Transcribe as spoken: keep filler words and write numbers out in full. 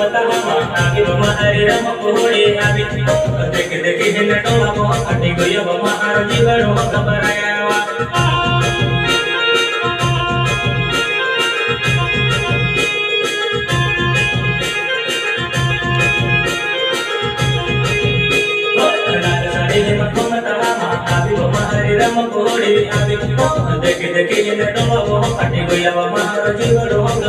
बतावा आगे बमारे रम कोड़े आबी देख देख हिन टोला को फटी गयो बमार जीवड़ो घबरायावा रम कोड़े आबी देख देख हिन टोला को फटी गयो बमार जीवड़ो